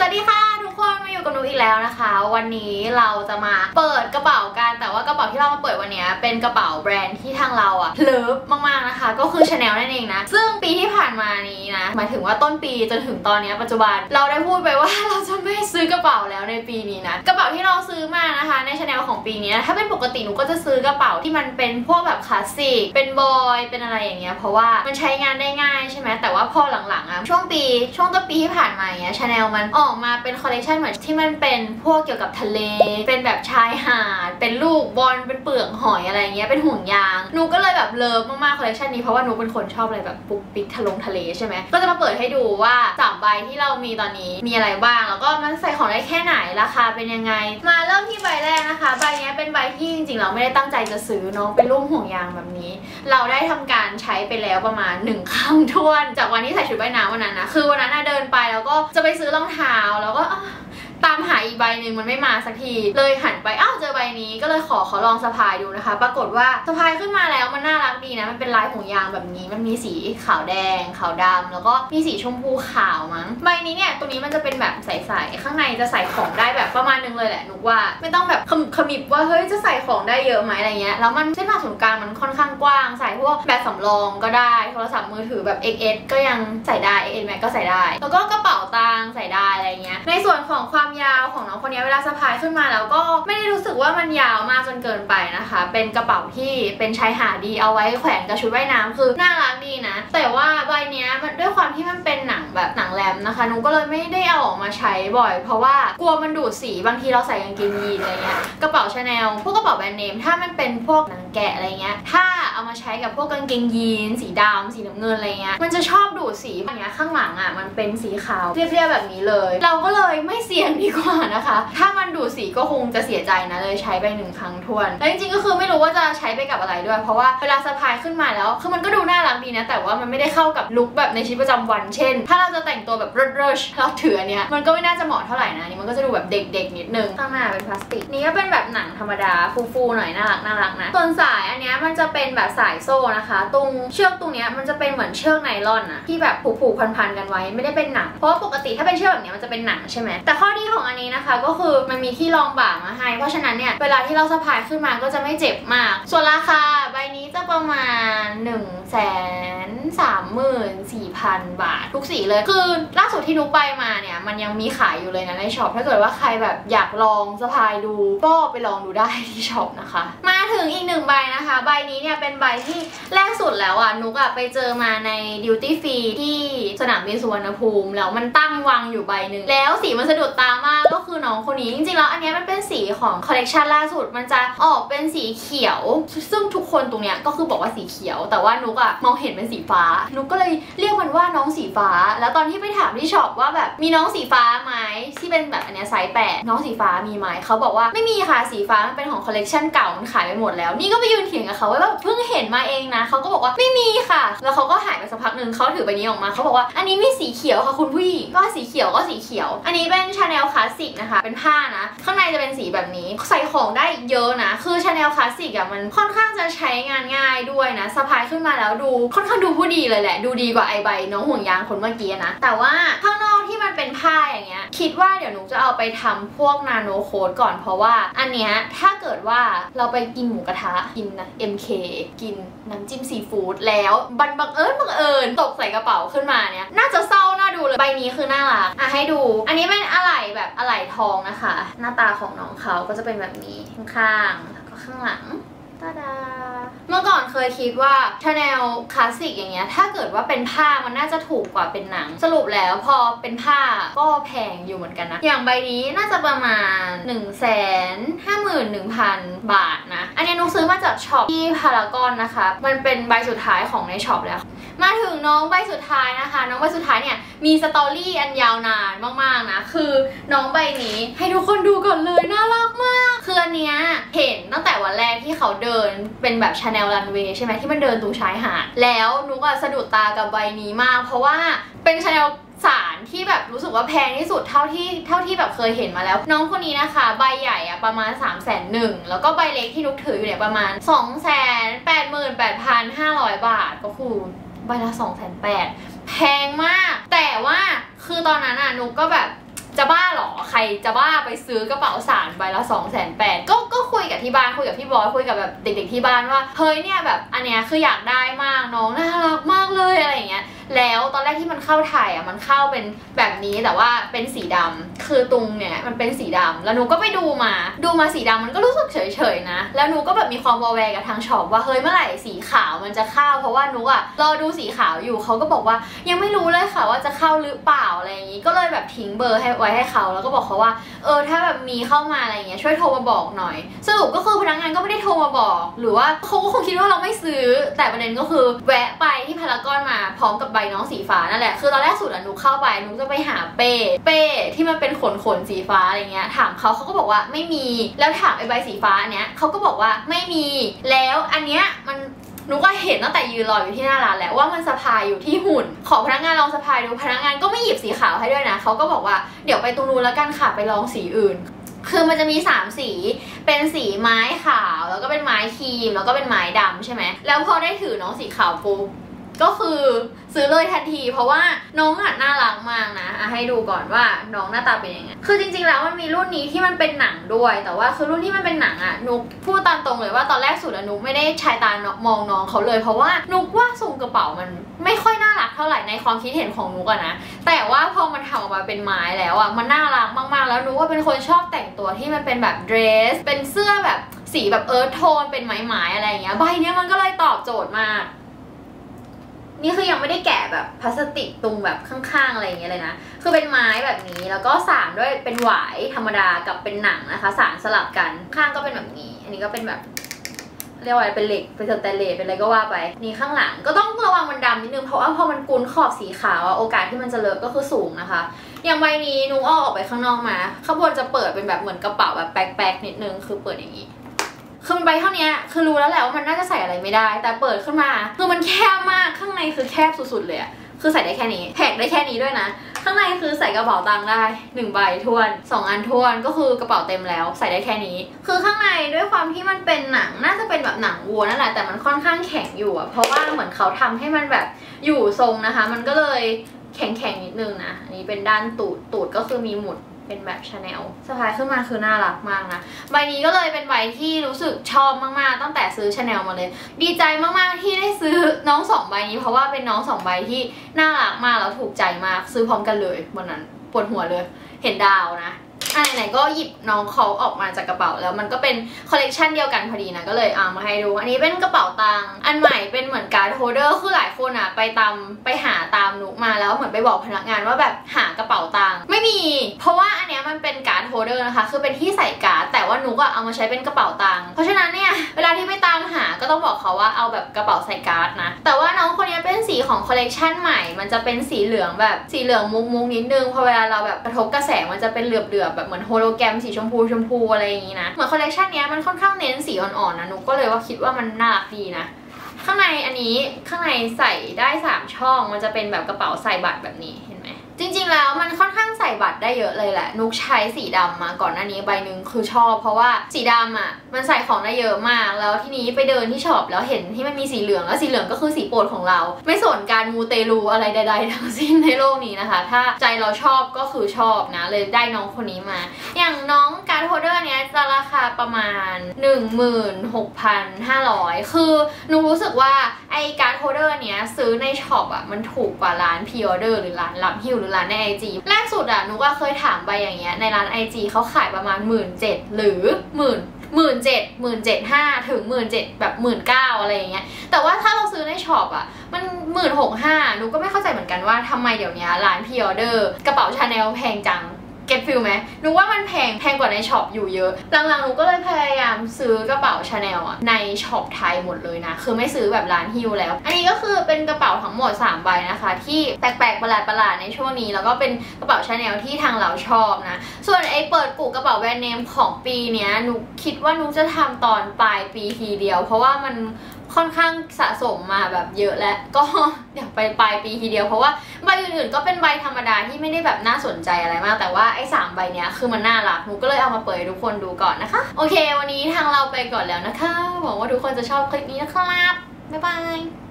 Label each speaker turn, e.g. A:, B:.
A: วัสดีค่ะทุกคนมาอยู่กับหนูอีกแล้วนะคะวันนี้เราจะมาเปิดกระเป๋ากันแต่ว่ากระเป๋าที่เรามาเปิดวันนี้เป็นกระเป๋าแบรนด์ที่ทางเราเลิฟมากๆนะคะก็คือ Chanel นั่นเองนะซึ่งปีที่ผ่านมานี้นะหมายถึงว่าต้นปีจนถึงตอนนี้ปัจจุบันเราได้พูดไปว่าเราจะไม่ซื้อกระเป๋าแล้วในปีนี้นะกระเป๋าที่เราซื้อมานะคะใน Chanel ของปีนี้ถ้าเป็นปกติหนูก็จะซื้อกระเป๋าที่มันเป็นพวกแบบคลาสสิกเป็นบอยเป็นอะไรอย่างเงี้ยเพราะว่ามันใช้งานได้ง่ายใช่ไหมแต่ว่าพอหลังๆช่วงต้นปีที่ผ่านมาอย่างเงี้ย Chanel มันออกมาเป็นคอลเลคชันเหมือนที่มันเป็นพวกเกี่ยวกับทะเลเป็นแบบชายหาดเป็นลูกบอลเป็นเปลือกหอยอะไรเงี้ยเป็นห่วงยางหนูก็เลยแบบเลิฟมากๆคอลเลคชันนี้เพราะว่าหนูเป็นคนชอบอะไรแบบปุ๊กปิ๊กทะเลใช่ไหมก็จะมาเปิดให้ดูว่า3ใบที่เรามีตอนนี้มีอะไรบ้างแล้วก็มันใส่ของได้แค่ไหนราคาเป็นยังไงมาเริ่มที่ใบแรกนะคะใบนี้เป็นใบที่จริงๆเราไม่ได้ตั้งใจจะซื้อเนาะเป็นรูปห่วงยางแบบนี้เราได้ทำการใช้ไปแล้วประมาณ1 ครั้งท้วนจากวันที่ใส่ชุดว่ายน้ำวันนั้นนะคือวันนั้นเดินไปแล้วก็จะไปซื้อรองเท้าแล้วก็ตามหาอีกใบหนึ่งมันไม่มาสักทีเลยหันไปเจอใบนี้ก็เลยขอเขาลองสะพายดูนะคะปรากฏว่าสะพายขึ้นมาแล้วมันน่ารักดีนะมันเป็นลายห่วงยางแบบนี้มันมีสีขาวแดงขาวดำแล้วก็มีสีชมพูขาวมั้งใบนี้เนี่ยตัวนี้มันจะเป็นแบบใสๆข้างในจะใส่ของได้แบบประมาณนึงเลยแหละนุกว่าไม่ต้องแบบขมิบว่าเฮ้ยจะใส่ของได้เยอะไหมอะไรเงี้ยแล้วมันเส้นผ่าศูนย์กลางมันค่อนข้างกว้างใส่พวกแบบสำรองก็ได้โทรศัพท์มือถือแบบ XS ก็ยังใส่ได้ XS Max ก็ใส่ได้แล้วก็กระเป๋าตังค์ใส่ได้อะไรเงี้ยในส่วนของความยาวของน้องคนนี้เวลาสะพายขึ้นมาแล้วก็ไม่ได้รู้สึกว่ามันยาวมากจนเกินไปนะคะเป็นกระเป๋าที่เป็นชายหาดดีเอาไว้แขวนกับชุดว่ายน้ำคือน่ารักดีนะแต่ว่าใบนี้มันด้วยความที่มันเป็นหนังแบบหนังแรมนะคะนุ้งก็เลยไม่ได้เอาออกมาใช้บ่อยเพราะว่ากลัวมันดูดสีบางทีเราใส่กางเกงยีนอะไรเงี้ยกระเป๋า Chanel พวกกระเป๋าแบรนด์เนมถ้ามันเป็นพวกหนังแกะอะไรเงี้ยถ้าเอามาใช้กับพวกกางเกงยีนสีดำสีน้ำเงินอะไรเงี้ยมันจะชอบดูดสีอย่างเงี้ยข้างหลังมันเป็นสีขาวเรียบๆแบบนี้เลยเราก็เลยไม่เสี่ยงดีกว่านะคะถ้ามันดูดสีก็คงจะเสียใจนะเลยใช้ไป1 ครั้งท้วนแล้วจริงๆก็คือไม่รู้ว่าจะใช้ไปกับอะไรด้วยเพราะว่าเวลาสะพายขึ้นมาแล้วคือมันก็ดูน่ารักดีนะแต่ว่ามันไม่ได้เข้ากับลุคแบบในชีวิตประจำวันเช่นถ้าเราจะแต่งตัวแบบเริชเราถืออันเนี้ยมันก็ไม่น่าจะเหมาะเท่าไหร่นะนี่มันก็จะดูแบบเด็กๆนิดนึงข้างหน้าเป็นพลาสติกนี่ก็เป็นแบบหนังธรรมดาฟูๆหน่อยน่ารักนะส่วนสายอันเนี้ยมันจะเป็นแบบสายโซ่นะคะตรงเชือกตรงเนี้ยมันจะเป็นเหมือนเชือกไนลอนที่แบบผูกพันกันไว้ไม่ได้เป็นหนังเพราะว่าปกติถ้าเป็นเชือกแบบนี้มันจะเป็นหนังใช่ไหมแต่ข้อดีของอันนี้นะคะก็คือมันมีที่รองบ่ามาให้เพราะฉะนั้นเนี่ยเวลาที่เราสะพายขึ้นมาก็จะไม่เจ็บมากส่วนราคาใบนี้จะประมาณ134,000 บาททุกสีเลยคือล่าสุดที่นุ๊กไปมาเนี่ยมันยังมีขายอยู่เลยนะในช็อปถ้าเกิดว่าใครแบบอยากลองสะพายดูก็ไปลองดูได้ที่ช็อปนะคะมาถึงอีก1ใบนะคะใบนี้เนี่ยเป็นใบที่แรกสุดแล้วนุ๊กไปเจอมาในดิวตี้ฟรีที่สนามบินสุวรรณภูมิแล้วมันตั้งวางอยู่ใบหนึ่งแล้วสีมันสะดุดตามากก็คือน้องคนนี้จริงๆแล้วอันนี้มันเป็นสีของคอลเลกชันล่าสุดมันจะออกเป็นสีเขียวซึ่งทุกคนตรงเนี้ยก็คือบอกว่าสีเขียวแต่ว่านุ๊กมองเห็นเป็นสีฟ้านุ๊กก็เลยเรียกมันว่าน้องสีฟ้าแล้วตอนที่ไปถามที่ช็อปว่าแบบมีน้องสีฟ้าไหมที่เป็นแบบอันเนี้ยไซส์8น้องสีฟ้ามีไหมเขาบอกว่าไม่มีค่ะสีฟ้ามันเป็นของคอลเลกชันเก่ามันขายไปหมดแล้วนี่ก็ไปยืนเถียงกับเขาว่าเพิ่งเห็นมาเองนะเขาก็บอกว่าไม่มีค่ะแล้วเขาก็หายไปสักพักนึงเขาถือใบนี้ออกมาเขาบอกว่าอันนี้มีสีเขียวค่ะคุณผู้หญิงก็สีเขียวก็สีเขียวอันนี้เป็น Chanel คลาสสิกนะคะเป็นผ้านะข้างในจะเป็นสีแบบนี้ใส่ของได้เยอะนะคือ Chanel คลาสสิกมันค่อนข้างจะใช้งานง่ายด้วยนะสะพายขึ้นมาแล้วดูค่อนข้างดูผู้ดีเลยแหละดูดีกว่าไอใบน้องห่วงยางคนเมื่อกี้นะแต่ว่าข้างนอกที่มันเป็นผ้าอย่างเงี้ยคิดว่าเดี๋ยวหนูจะเอาไปทำพวกนาโนโค้ดก่อนเพราะว่าอันเนี้ยถ้าเกิดว่าเราไปกินหมูกระทะกินนะ MK กินน้ำจิ้มซีฟู้ดแล้วบังเอิญตกใส่กระเป๋าขึ้นมาเนี่ยน่าจะเศร้าน่าดูเลยใบนี้คือน่ารักให้ดูอันนี้เป็นอะไหล่แบบอะไหล่ทองนะคะหน้าตาของน้องเขาก็จะเป็นแบบนี้ข้างๆแล้วก็ข้างหลังตาดาเมื่อก่อนเคยคิดว่า Chanel คลาสสิกอย่างเงี้ยถ้าเกิดว่าเป็นผ้ามันน่าจะถูกกว่าเป็นหนังสรุปแล้วพอเป็นผ้าก็แพงอยู่เหมือนกันนะอย่างใบนี้น่าจะประมาณ 151,000 บาทนะอันนี้นุ๊กซื้อมาจากช็อปที่พารากอนนะคะมันเป็นใบสุดท้ายของในช็อปแล้วมาถึงน้องใบสุดท้ายนะคะน้องใบสุดท้ายเนี่ยมีสตอรี่อันยาวนานมากๆนะคือน้องใบนี้ให้ทุกคนดูก่อนเลยน่ารักมากคืออันเนี้ยเห็นตั้งแต่วันแรกที่เขาเดินเป็นแบบ Chanel Runway ใช่ไหมที่มันเดินตรงชายหาดแล้วนุ๊กสะดุดตากับใบนี้มากเพราะว่าเป็น Chanel สารที่แบบรู้สึกว่าแพงที่สุดเท่าที่แบบเคยเห็นมาแล้วน้องคนนี้นะคะใบใหญ่ประมาณ301,000แล้วก็ใบเล็กที่นุ๊กถืออยู่เนี่ยประมาณ288,500 บาทก็คือใบละ280,000แพงมากแต่ว่าคือตอนนั้นนุ๊กก็แบบ จะบ้าใครจะบ้าไปซื้อกระเป๋าสารใบละ280,000ก็คุยกับที่บ้านคุยกับพี่บอยคุยกับแบบเด็กๆที่บ้านว่าเฮ้ยเนี่ยแบบอันเนี้ยคืออยากได้มากน้องน่ารักมากเลยอะไรอย่างเงี้ยแล้วตอนแรกที่มันเข้าไทยอ่ะมันเข้าเป็นแบบนี้แต่ว่าเป็นสีดำคือตุงเนี่ยมันเป็นสีดำแล้วหนูก็ไปดูมาสีดำมันก็รู้สึกเฉยๆนะแล้วหนูก็แบบมีความวอแวร์กับทางช็อปว่าเฮ้ยเมื่อไหร่สีขาวมันจะเข้าเพราะว่าหนูอะรอดูสีขาวอยู่เขาก็บอกว่ายังไม่รู้เลยค่ะว่าจะเข้าหรือเปล่าอะไรอย่างงี้ก็เลยแบบทิ้งเบอร์ไว้ให้เขาแล้วก็บอกเขาว่าถ้าแบบมีเข้ามาอะไรอย่างเงี้ยช่วยโทรมาบอกหน่อยสรุปก็คือพนักงานก็ไม่ได้โทรมาบอกหรือว่าเขาก็คงคิดว่าเราไม่ซื้อแต่ประเด็นก็คือแวะไปที่พารากอนมาพร้อมกับใบน้องสีฟ้านั่นแหละคือตอนแรกสุดนุกเข้าไปนุกจะไปหาเป้ที่มันเป็นขนสีฟ้าอะไรเงี้ยถามเขาก็บอกว่าไม่มีแล้วถามไอ้ใบสีฟ้าเนี้ยเขาก็บอกว่าไม่มีแล้วอันเนี้ยมันนุกก็เห็นตั้งแต่ยืนรออยู่ที่หน้าร้านแล้วว่ามันสะพายอยู่ที่หุ่นขอพนักงานลองสะพายดูพนักงานก็ไม่หยิบสีขาวให้ด้วยนะเขาก็บอกว่าเดี๋ยวไปตรงนู้นแล้วกันค่ะไปลองสีอื่นคือมันจะมี3สีเป็นสีไม้ขาวแล้วก็เป็นไม้ครีมแล้วก็เป็นไม้ดำใช่ไหมแล้วพอได้ถือน้องสีขาวปุ๊บก็คือซื้อเลยทันทีเพราะว่าน้องน่ารักมากนะให้ดูก่อนว่าน้องหน้าตาเป็นยังไงคือจริงๆแล้วมันมีรุ่นนี้ที่มันเป็นหนังด้วยแต่ว่าคือรุ่นที่มันเป็นหนังนุกพูดตามตรงเลยว่าตอนแรกสุดนุกไม่ได้ใช้ตามองน้องเขาเลยเพราะว่านุกว่าทรงกระเป๋ามันไม่ค่อยน่ารักเท่าไหร่ในความคิดเห็นของนุกนะแต่ว่าพอมันทำออกมาเป็นไม้แล้วมันน่ารักมากๆแล้วนุกว่าเป็นคนชอบแต่งตัวที่มันเป็นแบบเดรสเป็นเสื้อแบบสีแบบโทนเป็นไม้อะไรอย่างเงี้ยใบเนี้ยมันก็เลยตอบโจทย์มากนี่คือยังไม่ได้แกะแบบพลาสติกตรงแบบข้างๆอะไรอย่างเงี้ยเลยนะคือเป็นไม้แบบนี้แล้วก็สานด้วยเป็นหวายธรรมดากับเป็นหนังนะคะสานสลับกันข้างก็เป็นแบบนี้อันนี้ก็เป็นแบบเรียกว่าอะไรเป็นเหล็กเป็นสแตนเลสเป็นอะไรก็ว่าไปนี่ข้างหลังก็ต้องระวังมันดำนิดนึงเพราะว่าพอมันกุนขอบสีขาวโอกาสที่มันจะเลอะก็คือสูงนะคะอย่างใบนี้นุ้งออกไปข้างนอกมาข้างบนจะเปิดเป็นแบบเหมือนกระเป๋าแบบแป๊กๆนิดนึงคือเปิดอย่างนี้คือมันใบเท่านี้คือรู้แล้วแหละว่ามันน่าจะใส่อะไรไม่ได้แต่เปิดขึ้นมาคือมันแคบมากข้างในคือแคบสุดๆเลยคือใส่ได้แค่นี้แพ็คได้แค่นี้ด้วยนะข้างในคือใส่กระเป๋าตังค์ได้1ใบท้วน2อันท้วนก็คือกระเป๋าเต็มแล้วใส่ได้แค่นี้คือข้างในด้วยความที่มันเป็นหนังน่าจะเป็นแบบหนังวัวนั่นแหละแต่มันค่อนข้างแข็งอยู่เพราะว่าเหมือนเขาทำให้มันแบบอยู่ทรงนะคะมันก็เลยแข็งนิดนึงนะอันนี้เป็นด้านตูดก็คือมีหมุดเป็นแบบชาแนลสะพายขึ้นมาคือน่ารักมากนะใบนี้ก็เลยเป็นใบที่รู้สึกชอบมากๆตั้งแต่ซื้อชาแนลมาเลยดีใจมากๆที่ได้ซื้อน้อง2ใบนี้เพราะว่าเป็นน้อง2ใบที่น่ารักมากแล้วถูกใจมากซื้อพร้อมกันเลยวันนั้นปวดหัวเลยเห็นดาวนะไหนๆก็หยิบน้องเขาออกมาจากกระเป๋าแล้วมันก็เป็นคอลเลกชันเดียวกันพอดีนะก็เลยเอามาให้ดูอันนี้เป็นกระเป๋าตังค์อันใหม่เป็นเหมือนการ์ดโฮลเดอร์คือหลายคนไปหาตามนุกมาแล้วเหมือนไปบอกพนักงานว่าแบบหากระเป๋าตังค์ไม่มีเพราะว่าอันเนี้ยมันเป็นการ์ดโฮลเดอร์นะคะคือเป็นที่ใส่การ์ดแต่ว่านุกเอามาใช้เป็นกระเป๋าตังค์เพราะฉะนั้นเนี่ยเวลาที่ไปตามหาก็ต้องบอกเขาว่าเอาแบบกระเป๋าใส่การ์ดนะแต่ว่าน้องคนนี้เป็นสีของคอลเลกชันใหม่มันจะเป็นสีเหลืองแบบสีเหลืองมุกนิดนึงพอเวลาเราแบบกระทบกระแสมันจะเป็นเหลือบแบบเหมือนโฮโลแกรมสีชมพูอะไรอย่างนี้นะเหมือนคอลเลคชันนี้มันค่อนข้างเน้นสีอ่อนๆนะนุกก็เลยว่าคิดว่ามันน่ารักดีนะข้างในอันนี้ข้างในใส่ได้3ช่องมันจะเป็นแบบกระเป๋าใส่บัตรแบบนี้เห็นไหมจริงๆแล้วมันค่อนข้างใส่บัตรได้เยอะเลยแหละนุกใช้สีดำมาก่อนหน้านี้ใบหนึ่งคือชอบเพราะว่าสีดำมันใส่ของได้เยอะมากแล้วทีนี้ไปเดินที่ช็อปแล้วเห็นที่มันมีสีเหลืองแล้วสีเหลืองก็คือสีโปรดของเราไม่สนการมูเตลูอะไรใดๆทั้งสิ้นในโลกนี้นะคะถ้าใจเราชอบก็คือชอบนะเลยได้น้องคนนี้มาอย่างน้องการ์ดโฮลเดอร์เนี้ยจะราคาประมาณ 16,500 คือนุกรู้สึกว่าไอการ์ดโฮลเดอร์เนี้ยซื้อในช็อปมันถูกกว่าร้านพรีออเดอร์หรือร้านรับฮิ้วหรือร้านใน IG แรกสุดนุกเคยถามไปอย่างเงี้ยในร้าน IG เขาขายประมาณ 17,000 หรือ17,500 ถึง 17,000 แบบ19,000 อะไรอย่างเงี้ยแต่ว่าถ้าเราซื้อในช็อปมัน 16,500 นุกก็ไม่เข้าใจเหมือนกันว่าทำไมเดี๋ยวนี้ร้านพรีออเดอร์กระเป๋าชาแนลแพงจังเก็ตฟิลไหมนุกว่ามันแพงกว่าในช็อปอยู่เยอะหลังๆนุกก็เลยพยายามซื้อกระเป๋าชาแนลในช็อปไทยหมดเลยนะคือไม่ซื้อแบบร้านฮิ้วแล้วอันนี้ก็คือเป็นกระเป๋าทั้งหมด3ใบนะคะที่แปลกๆประหลาดในช่วงนี้แล้วก็เป็นกระเป๋าชาแนลที่ทางเราชอบนะส่วนไอ้เปิดกุกระเป๋าแบรนด์เนมของปีนี้นุกคิดว่านุกจะทำตอนปลายปีทีเดียวเพราะว่ามันค่อนข้างสะสมมาแบบเยอะแล้วก็เดี๋ยวไปปลายปีทีเดียวเพราะว่าใบอื่นๆก็เป็นใบธรรมดาที่ไม่ได้แบบน่าสนใจอะไรมากแต่ว่าไอ้3ใบเนี้ยคือมันน่ารักหนูก็เลยเอามาเปิดให้ทุกคนดูก่อนนะคะโอเควันนี้ทางเราไปก่อนแล้วนะคะหวังว่าทุกคนจะชอบคลิปนี้นะครับบ๊ายบาย